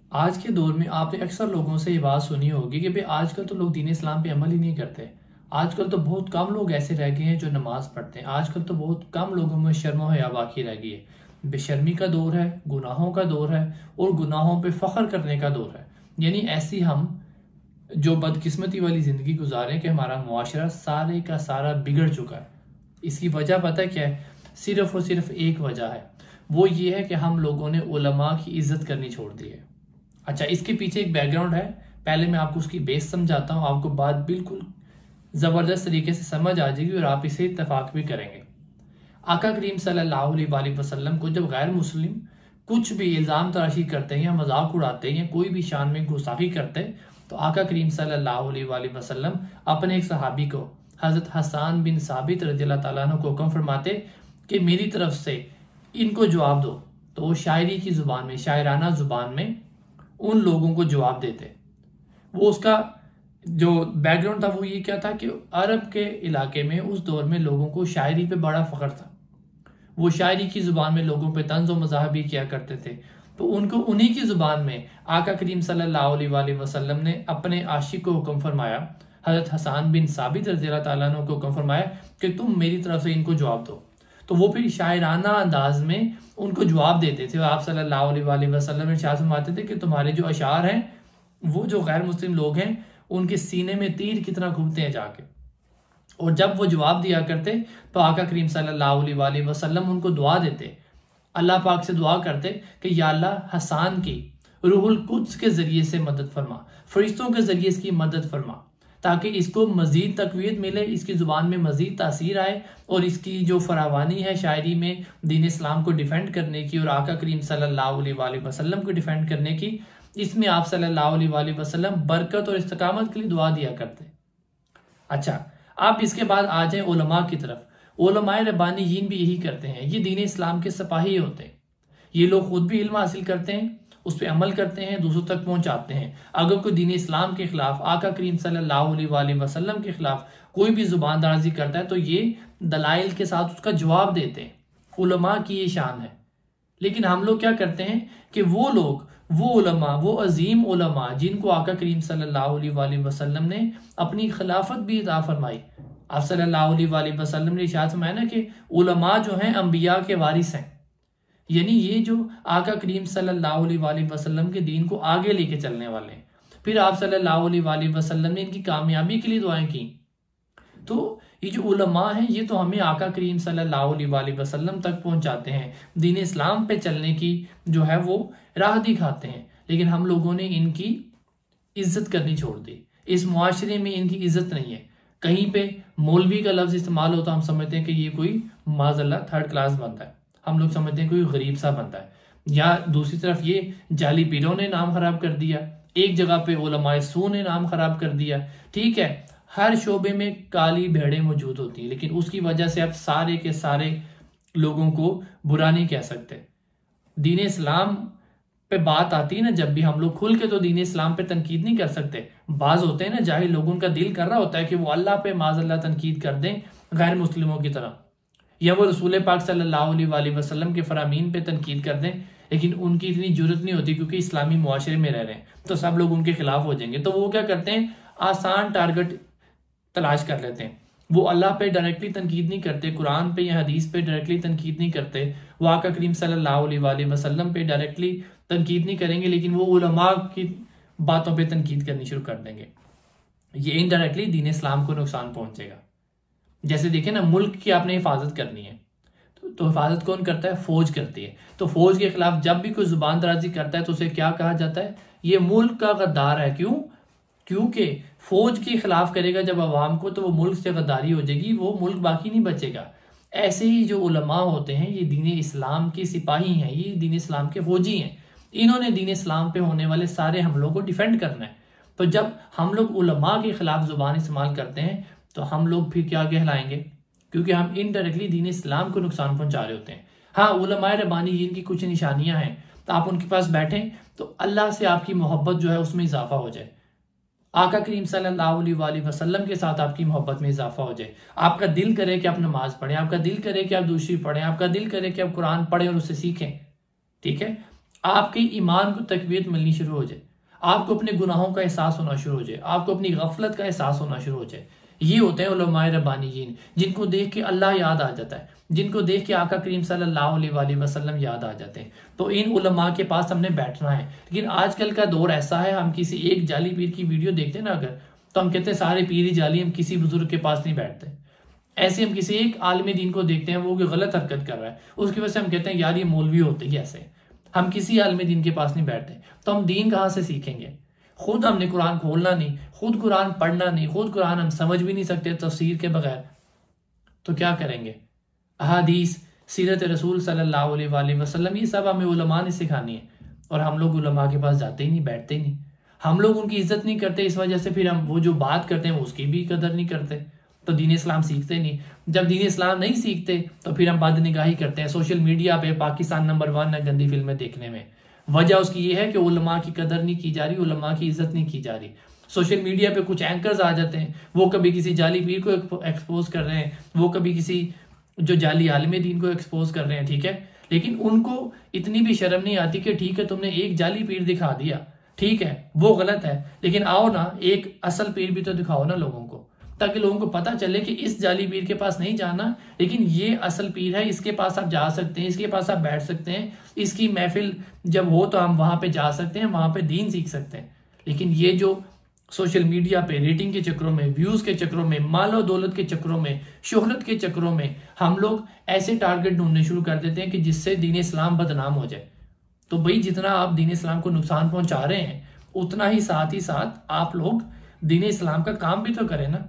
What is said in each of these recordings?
आज के दौर में आपने अक्सर लोगों से ये बात सुनी होगी कि भाई आजकल तो लोग दीन इस्लाम पे अमल ही नहीं करते। आजकल तो बहुत कम लोग ऐसे रह गए हैं जो नमाज पढ़ते हैं। आजकल तो बहुत कम लोगों में शर्म और हया बाकी रह गई है। बेशर्मी का दौर है, गुनाहों का दौर है और गुनाहों पे फख्र करने का दौर है। यानी ऐसी हम जो बदकिस्मती वाली ज़िंदगी गुजारें कि हमारा मुआशरा सारे का सारा बिगड़ चुका है। इसकी वजह पता है क्या है? सिर्फ और सिर्फ एक वजह है, वो ये है कि हम लोगों ने उलमा की इज्जत करनी छोड़ दी है। अच्छा, इसके पीछे एक बैकग्राउंड है, पहले मैं आपको उसकी बेस समझाता हूँ। आपको बात बिल्कुल ज़बरदस्त तरीके से समझ आ जाएगी और आप इसे इत्तफाक भी करेंगे। आका करीम सल्लल्लाहु अलैहि वसल्लम को जब गैर मुस्लिम कुछ भी इल्ज़ाम तराशी करते हैं या मजाक उड़ाते हैं या कोई भी शान में गुस्ताखी करते हैं, तो आका करीम सल्लल्लाहु अलैहि वसल्लम अपने एक सहाबी को हज़रत हसन बिन साबित रज़ियल्लाहु ताला अन्हु को हुक्म फरमाते कि मेरी तरफ से इनको जवाब दो। तो वो शायरी की ज़ुबान में, शायराना ज़ुबान में उन लोगों को जवाब देते। वो उसका जो बैकग्राउंड था वो ये क्या था कि अरब के इलाके में उस दौर में लोगों को शायरी पे बड़ा फ़ख्र था। वो शायरी की ज़ुबान में लोगों पे तंज़ और मज़ाह भी किया करते थे। तो उनको उन्हीं की ज़ुबान में आका करीम सल्लल्लाहु अलैहि वसल्लम ने अपने आशिक को हुक्म फरमाया, हज़रत हसन बिन साबित रज़ियल्लाहु ताला अन्हु को हुक्म फरमाया कि तुम मेरी तरफ से इनको जवाब दो। तो वो फिर शायराना अंदाज में उनको जवाब देते थे। आप सल्लल्लाहु अलैहि वसल्लम इरशाद फरमाते थे कि तुम्हारे जो अशार हैं वो जो गैर मुस्लिम लोग हैं उनके सीने में तीर की तरह घूमते हैं जाके। और जब वो जवाब दिया करते तो आका करीम सल्लल्लाहु अलैहि वसल्लम उनको दुआ देते, अल्लाह पाक से दुआ करते कि या अल्लाह हसन की रूहुल कुद्स के जरिए से मदद फरमा, फरिश्तों के जरिए इसकी मदद फरमा, ताकि इसको मजीद तकवीत मिले, इसकी ज़ुबान में मजीद तासीर आए और इसकी जो फरावानी है शायरी में दीन इस्लाम को डिफेंड करने की और आका करीम सल्लल्लाहु अलैहि वसल्लम को डिफेंड करने की, इसमें आप सल्लल्लाहु अलैहि वसल्लम बरकत और इस्तकामत के लिए दुआ दिया करते। अच्छा, आप इसके बाद आ जाए उलमा की तरफ। उलमाए रब्बानीयीन भी यही करते हैं। ये दीन इस्लाम के सिपाही होते हैं। ये लोग खुद भी इल्म हासिल करते हैं, उस पर अमल करते हैं, दूसरों तक पहुंचाते हैं। अगर कोई दीन इस्लाम के खिलाफ, आका करीम सल्लल्लाहु अलैहि वसल्लम के खिलाफ कोई भी जुबान दराजी करता है तो ये दलाइल के साथ उसका जवाब देते हैं। उलमा की ये शान है। लेकिन हम लोग क्या करते हैं कि वो लोग, वो उलमा, वो अजीम उलमा जिनको आका करीम सल्लल्लाहु अलैहि वसल्लम ने अपनी खिलाफत भी अता फरमाई। आप सल्लल्लाहु अलैहि वसल्लम ने इरशाद फरमाया ना कि उलमा जो हैं अंबिया के वारिस हैं। यानी ये जो आका करीम सल्लल्लाहु अलैहि वसल्लम के दीन को आगे लेके चलने वाले हैं। फिर आप सल्लल्लाहु अलैहि वसल्लम ने इनकी कामयाबी के लिए दुआएं की। तो ये जो उलमा हैं ये तो हमें आका करीम सल्लल्लाहु अलैहि वसल्लम तक पहुंचाते हैं, दीन इस्लाम पे चलने की जो है वो राह दिखाते हैं। लेकिन हम लोगों ने इनकी इज्जत करनी छोड़ दी। इस मुआशरे में इनकी इज्जत नहीं है। कहीं पे मौलवी का लफ्ज इस्तेमाल होता हम समझते हैं कि ये कोई माज़अल्लाह थर्ड क्लास बंदा है, हम लोग समझते हैं कोई गरीब सा बंदा है। या दूसरी तरफ ये जाली पीरों ने नाम खराब कर दिया, एक जगह पे उलमाए सू ने नाम खराब कर दिया। ठीक है, हर शोबे में काली भेड़ें मौजूद होती हैं, लेकिन उसकी वजह से आप सारे के सारे लोगों को बुरा नहीं कह सकते। दीन इस्लाम पे बात आती है ना, जब भी हम लोग खुल के तो दीन इस्लाम पे तनकीद नहीं कर सकते। बाज होते हैं ना जाहिल लोगों का दिल कर रहा होता है कि वो अल्लाह पे माज़अल्लाह तनकीद कर दें गैर मुस्लिमों की तरह, या वो रसूल पाक सल्लल्लाहु अलैहि वसल्लम के फरामीन पे तनकीद कर दें, लेकिन उनकी इतनी जरूरत नहीं होती क्योंकि इस्लामी मुआशरे में रह रहे हैं तो सब लोग उनके खिलाफ हो जाएंगे। तो वो क्या करते हैं, आसान टारगेट तलाश कर लेते हैं। वो अल्लाह पे डायरेक्टली तनकीद नहीं करते, कुरान पे या हदीस पे डायरेक्टली तनकीद नहीं करते, वो आका करीम सल्लल्लाहु अलैहि वसल्लम पे डायरेक्टली तनकीद नहीं करेंगे, लेकिन वो उलमा की बातों पे तनकीद करनी शुरू कर देंगे। ये इनडायरेक्टली दीन इस्लाम को नुकसान पहुंचेगा। जैसे देखें ना, मुल्क की आपने हिफाजत करनी है तो हिफाजत कौन करता है? फौज करती है। तो फौज के खिलाफ जब भी कोई जुबान दराजी करता है तो उसे क्या कहा जाता है? ये मुल्क का गद्दार है। क्यों? क्योंकि फौज के खिलाफ करेगा जब अवाम को तो वो मुल्क से गद्दारी हो जाएगी, वो मुल्क बाकी नहीं बचेगा। ऐसे ही जो उलमा होते हैं ये दीन इस्लाम के सिपाही हैं, ये दीन इस्लाम के फौजी हैं। इन्होंने दीन इस्लाम पे होने वाले सारे हमलों को डिफेंड करना है। तो जब हम लोग उलमा के खिलाफ जुबान इस्तेमाल करते हैं तो हम लोग फिर क्या कहलाएंगे? क्योंकि हम इनडायरेक्टली दीन इस्लाम को नुकसान पहुंचा रहे होते हैं। हाँ, उलमाए रब्बानीयीन की कुछ निशानियां हैं, तो आप उनके पास बैठें तो अल्लाह से आपकी मोहब्बत जो है उसमें इजाफा हो जाए, आका करीम सल्लल्लाहु अलैहि वसल्लम के साथ आपकी मोहब्बत में इजाफा हो जाए। आपका दिल करे कि आप नमाज पढ़ें, आपका दिल करे कि आप दूसरी पढ़ें, आपका दिल करे कि आप कुरान पढ़ें और उससे सीखें। ठीक है, आपके ईमान को तकवीत मिलनी शुरू हो जाए, आपको अपने गुनाहों का एहसास होना शुरू हो जाए, आपको अपनी गफलत का एहसास होना शुरू हो जाए। ये होते हैं उलमाए रब्बानीयीन, जिनको देख के अल्लाह याद आ जाता है, जिनको देख के आका करीम सल्लल्लाहु अलैहि वसल्लम याद आ जाते हैं। तो इन उलमा के पास हमने बैठना है। लेकिन आजकल का दौर ऐसा है, हम किसी एक जाली पीर की वीडियो देखते हैं ना अगर, तो हम कहते हैं सारे पीर ही जाली, हम किसी बुजुर्ग के पास नहीं बैठते। ऐसे हम किसी एक आलिम दीन को देखते हैं वो गलत हरकत कर रहा है, उसकी वजह से हम कहते हैं यार ये मौलवी होते ही ऐसे। हम किसी आलिम दीन के पास नहीं बैठते, तो हम दीन कहाँ से सीखेंगे? खुद हमने कुरान खोलना नहीं, खुद कुरान पढ़ना नहीं, खुद कुरान हम समझ भी नहीं सकते तफसीर के बगैर, तो क्या करेंगे? अहादीस, सीरत रसूल सल्लल्लाहु अलैहि वसल्लम, ये सब हमें उलमा ने सिखानी है। और हम लोग उलमा के पास जाते ही नहीं, बैठते ही नहीं। हम लोग उनकी इज्जत नहीं करते, इस वजह से फिर हम वो जो बात करते हैं उसकी भी कदर नहीं करते, तो दीन इस्लाम सीखते नहीं। जब दीन इस्लाम नहीं सीखते तो फिर हम बदनिगाही करते हैं। सोशल मीडिया पे पाकिस्तान नंबर 1 है गंदी फिल्में देखने में। वजह उसकी ये है कि उलमा की कदर नहीं की जा रही, उलमा की इज्जत नहीं की जा रही। सोशल मीडिया पे कुछ एंकर्स आ जाते हैं, वो कभी किसी जाली पीर को एक्सपोज कर रहे हैं, वो कभी किसी जो जाली आलिम दीन को एक्सपोज कर रहे हैं, ठीक है। लेकिन उनको इतनी भी शर्म नहीं आती कि ठीक है तुमने एक जाली पीर दिखा दिया, ठीक है वो गलत है, लेकिन आओ ना एक असल पीर भी तो दिखाओ ना लोगों को, ताकि लोगों को पता चले कि इस जाली पीर के पास नहीं जाना, लेकिन ये असल पीर है, इसके पास आप जा सकते हैं, इसके पास आप बैठ सकते हैं, इसकी महफिल जब हो तो हम वहां पे जा सकते हैं, वहां पे दीन सीख सकते हैं। लेकिन ये जो सोशल मीडिया पे रेटिंग के चक्रों में, व्यूज के चक्रों में, मालो दौलत के चक्रों में, शोहरत के चक्रों में हम लोग ऐसे टारगेट ढूंढने शुरू कर देते हैं कि जिससे दीन इस्लाम बदनाम हो जाए। तो भाई जितना आप दीन इस्लाम को नुकसान पहुंचा रहे हैं, उतना ही साथ आप लोग दीन इस्लाम का काम भी तो करें ना।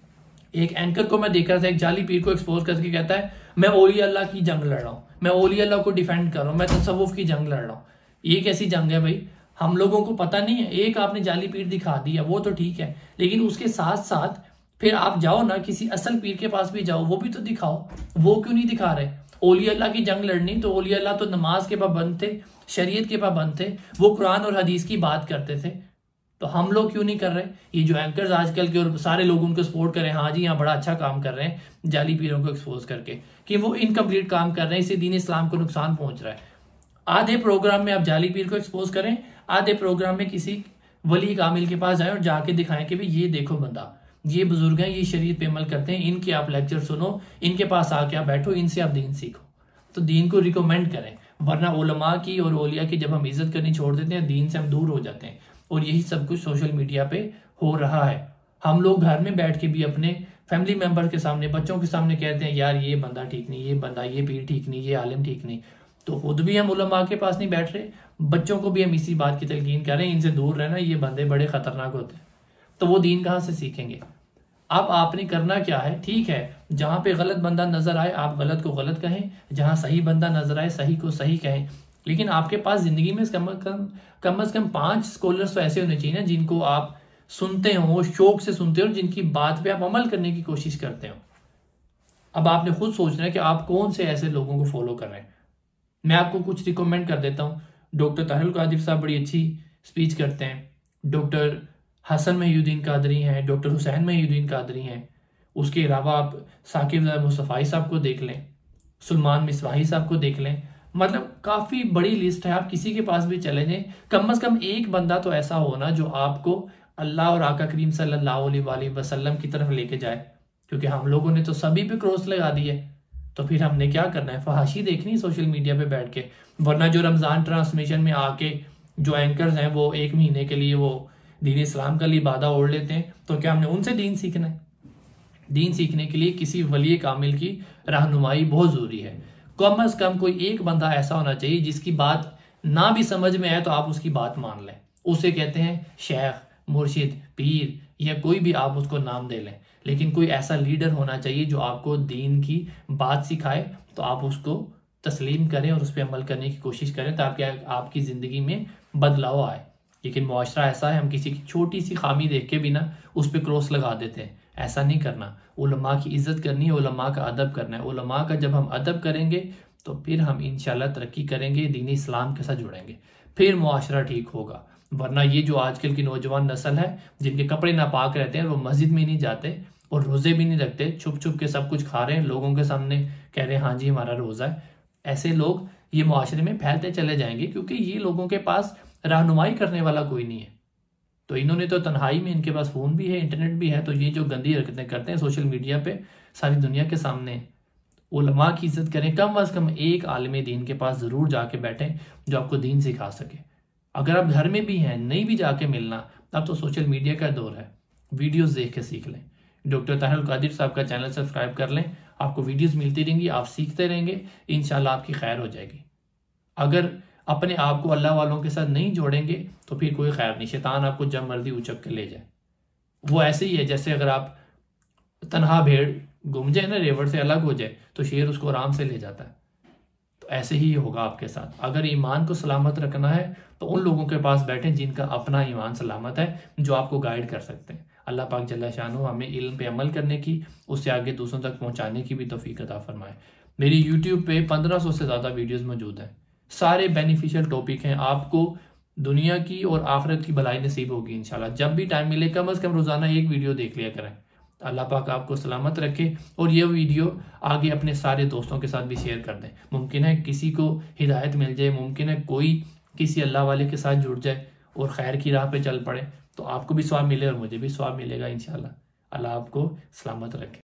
एक एंकर को मैं देख रहा था, एक जाली पीर को एक्सपोज करके कहता है मैं ओली अल्लाह की जंग लड़ रहा हूं, मैं ओली अल्लाह को डिफेंड कर रहा हूं, मैं तसव्वुफ की जंग लड़ रहा हूं। ये कैसी जंग है भाई? हम लोगों को पता नहीं है। एक आपने जाली पीर दिखा दिया वो तो ठीक है, लेकिन उसके साथ साथ फिर आप जाओ ना किसी असल पीर के पास भी जाओ, वो भी तो दिखाओ। वो क्यों नहीं दिखा रहे? ओली अल्लाह की जंग लड़नी तो ओली अल्लाह तो नमाज के पाबंद थे, शरीयत के पाबंद थे, वो कुरान और हदीस की बात करते थे, तो हम लोग क्यों नहीं कर रहे? ये जो एंकर्स आजकल के और सारे लोग उनको सपोर्ट करें, हाँ जी यहाँ बड़ा अच्छा काम कर रहे हैं जाली पीरों को एक्सपोज करके, कि वो इनकम्प्लीट काम कर रहे हैं, इससे दीन इस्लाम को नुकसान पहुंच रहा है। आधे प्रोग्राम में आप जाली पीर को एक्सपोज करें, आधे प्रोग्राम में किसी वली कामिल के पास जाएं और जाके दिखाएं कि भाई ये देखो बंदा, ये बुजुर्ग हैं, ये शरीयत पे अमल करते हैं, इनके आप लेक्चर सुनो, इनके पास आके आप बैठो, इनसे आप दीन सीखो। तो दीन को रिकमेंड करें, वरना उलमा की और औलिया की जब हम इज्जत करनी छोड़ देते हैं, दीन से हम दूर हो जाते हैं। और यही सब कुछ सोशल मीडिया पे हो रहा है। हम लोग घर में बैठ के भी अपने फैमिली मेंबर के सामने, बच्चों के सामने कहते हैं यार ये बंदा ठीक नहीं, ये बंदा, ये पीर ठीक नहीं, ये आलिम ठीक नहीं। तो खुद भी हम उलमा के पास नहीं बैठ रहे, बच्चों को भी हम इसी बात की तलकीन कर रहे हैं, इनसे दूर रहना, ये बंदे बड़े खतरनाक होते हैं। तो वो दीन कहाँ से सीखेंगे? अब आपने करना क्या है? ठीक है, जहां पे गलत बंदा नजर आए आप गलत को गलत कहें, जहां सही बंदा नजर आए सही को सही कहें। लेकिन आपके पास जिंदगी में कम से कम 5 स्कॉलर्स तो ऐसे होने चाहिए ना जिनको आप सुनते हो, शौक से सुनते हो, जिनकी बात पे आप अमल करने की कोशिश करते हो। अब आपने खुद सोचना है कि आप कौन से ऐसे लोगों को फॉलो कर रहे हैं। मैं आपको कुछ रिकमेंड कर देता हूँ। डॉक्टर ताहिरुल कादिर साहब बड़ी अच्छी स्पीच करते हैं, डॉक्टर हसन महिउद्दीन कादरी हैं, डॉक्टर हुसैन महिउद्दीन कादरी हैं। उसके अलावा आप साकिब मुस्तफ़ाई साहब को देख लें, सुलमान मिसवाही साहब को देख लें। मतलब काफ़ी बड़ी लिस्ट है, आप किसी के पास भी चले जाएं, कम से कम एक बंदा तो ऐसा हो ना जो आपको अल्लाह और आका करीम सल्लल्लाहु अलैहि वसल्लम की तरफ लेके जाए। क्योंकि हम लोगों ने तो सभी पे क्रॉस लगा दी है, तो फिर हमने क्या करना है? फहाशी देखनी सोशल मीडिया पे बैठ के। वरना जो रमज़ान ट्रांसमिशन में आके जो एंकर्स हैं वो 1 महीने के लिए वो दीन इस्लाम का लिबादा ओढ़ लेते हैं, तो क्या हमने उनसे दीन सीखना है? दीन सीखने के लिए किसी वली कामिल की रहनुमाई बहुत ज़रूरी है। कम से कम कोई एक बंदा ऐसा होना चाहिए जिसकी बात ना भी समझ में आए तो आप उसकी बात मान लें। उसे कहते हैं शेख, मुर्शिद, पीर, या कोई भी आप उसको नाम दे लें, लेकिन कोई ऐसा लीडर होना चाहिए जो आपको दीन की बात सिखाए, तो आप उसको तस्लीम करें और उस पर अमल करने की कोशिश करें ताकि आपकी ज़िंदगी में बदलाव आए। लेकिन मुआशरा ऐसा है, हम किसी की छोटी सी खामी देख के भी ना उस पर क्रॉस लगा देते हैं। ऐसा नहीं करना। उलमा की इज्जत करनी है, उलमा का अदब करना है। उलमा का जब हम अदब करेंगे तो फिर हम इंशाल्लाह तरक्की करेंगे, दीन इस्लाम के साथ जुड़ेंगे, फिर मुआशरा ठीक होगा। वरना ये जो आजकल की नौजवान नस्ल है जिनके कपड़े नापाक रहते हैं, वो मस्जिद में नहीं जाते और रोज़े भी नहीं रखते, छुप छुप के सब कुछ खा रहे हैं, लोगों के सामने कह रहे हैं हाँ जी हमारा रोज़ा है। ऐसे लोग ये मुआशरे में फैलते चले जाएंगे, क्योंकि ये लोगों के पास रहनुमाई करने वाला कोई नहीं है। तो इन्होंने तो तन्हाई में, इनके पास फ़ोन भी है, इंटरनेट भी है, तो ये जो गंदी हरकतें करते हैं सोशल मीडिया पे सारी दुनिया के सामने, उलमा की इज्जत करें। कम अज़ कम एक आलिम दीन के पास ज़रूर जाके बैठें जो आपको दीन सिखा सके। अगर आप घर में भी हैं, नहीं भी जाके मिलना, तब तो सोशल मीडिया का दौर है, वीडियोस देख के सीख लें। डॉक्टर ताहिर अल कादिर साहब का चैनल सब्सक्राइब कर लें, आपको वीडियोस मिलती रहेंगी, आप सीखते रहेंगे, इंशाल्लाह आपकी खैर हो जाएगी। अगर अपने आप को अल्लाह वालों के साथ नहीं जोड़ेंगे तो फिर कोई खैर नहीं, शैतान आपको जब मर्जी उचक के ले जाए। वो ऐसे ही है जैसे अगर आप तनहा भेड़ घूम जाए ना, रेवड़ से अलग हो जाए, तो शेर उसको आराम से ले जाता है। तो ऐसे ही होगा आपके साथ। अगर ईमान को सलामत रखना है तो उन लोगों के पास बैठें जिनका अपना ईमान सलामत है, जो आपको गाइड कर सकते हैं। अल्लाह पाक जल्ला शानो हमें इल्म पे अमल करने की, उससे आगे दूसरों तक पहुंचाने की भी तौफीक अता फरमाए। मेरी यूट्यूब पे 1500 से ज़्यादा वीडियोस मौजूद हैं, सारे बेनिफिशियल टॉपिक हैं। आपको दुनिया की और आखिरत की भलाई नसीब होगी इंशाल्लाह। जब भी टाइम मिले कम अज़ कम रोज़ाना एक वीडियो देख लिया करें। अल्लाह पाक आपको सलामत रखे और ये वीडियो आगे अपने सारे दोस्तों के साथ भी शेयर कर दें। मुमकिन है किसी को हिदायत मिल जाए, मुमकिन है कोई किसी अल्लाह वाले के साथ जुड़ जाए और खैर की राह पे चल पड़े, तो आपको भी स्वाब मिले और मुझे भी स्वाब मिलेगा इंशाल्लाह। अल्लाह आपको सलामत रखे।